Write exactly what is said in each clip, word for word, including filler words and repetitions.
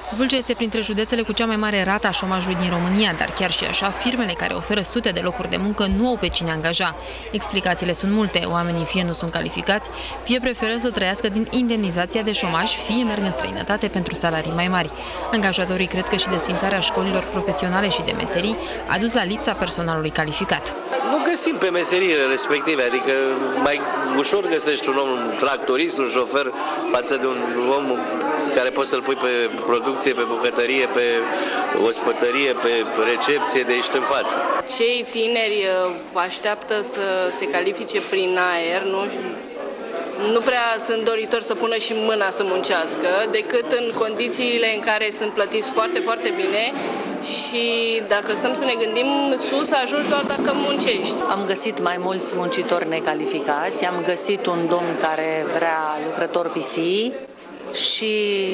Vâlcea este printre județele cu cea mai mare rată a șomajului din România, dar chiar și așa, firmele care oferă sute de locuri de muncă nu au pe cine angaja. Explicațiile sunt multe. Oamenii fie nu sunt calificați, fie preferă să trăiască din indemnizația de șomaj, fie merg în străinătate pentru salarii mai mari. Angajatorii cred că și desfințarea școlilor profesionale și de meserii a dus la lipsa personalului calificat. Nu găsim pe meseriile respective, adică mai ușor găsești un om, un tractorist, un șofer, față de un om care poți să-l pui pe producție, pe bucătărie, pe ospătărie, pe recepție, de aici în față. Cei tineri așteaptă să se califice prin aer, nu? Nu prea sunt doritori să pună și mâna să muncească, decât în condițiile în care sunt plătiți foarte, foarte bine și dacă stăm să ne gândim, sus ajungi doar dacă muncești. Am găsit mai mulți muncitori necalificați, am găsit un domn care vrea lucrător P C și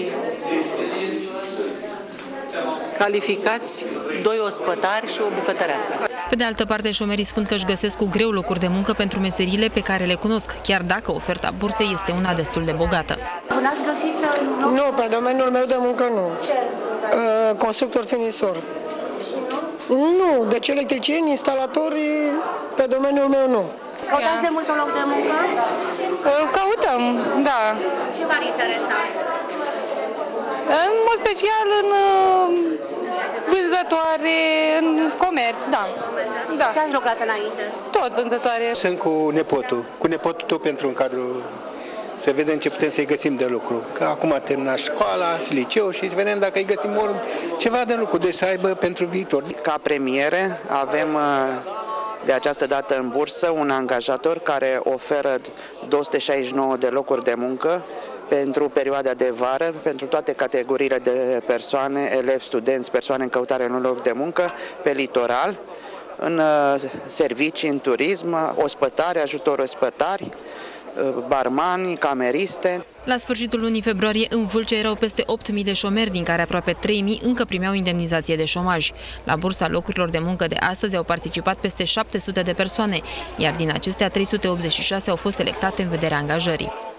calificați doi ospătari și o bucătăreasă. Pe de altă parte, șomerii spun că își găsesc cu greu locuri de muncă pentru meseriile pe care le cunosc, chiar dacă oferta bursei este una destul de bogată. N-ați găsit? Nu, pe domeniul meu de muncă nu. Ce? Constructor finisor. Și nu? Nu, deci electricieni, instalatori, pe domeniul meu nu. Căutați de mult un loc de muncă? Căutăm, da. Ce v-ar interesa? În mod special în vânzătoare, în comerț, da. da. Ce ați lucrat înainte? Tot vânzătoare. Sunt cu nepotul, cu nepotul tot pentru un cadru, să vedem ce putem să-i găsim de lucru. Că acum a terminat școala și liceu și să vedem dacă îi găsim ceva de lucru, de să aibă pentru viitor. Ca premiere avem de această dată în bursă un angajator care oferă două sute șaizeci și nouă de locuri de muncă pentru perioada de vară, pentru toate categoriile de persoane, elevi, studenți, persoane în căutare în un loc de muncă, pe litoral, în servicii, în turism, ospătari, ajutor ospătari, barmani, cameriste. La sfârșitul lunii februarie, în Vâlcea erau peste opt mii de șomeri, din care aproape trei mii încă primeau indemnizație de șomaj. La bursa locurilor de muncă de astăzi au participat peste șapte sute de persoane, iar din acestea trei sute optzeci și șase au fost selectate în vederea angajării.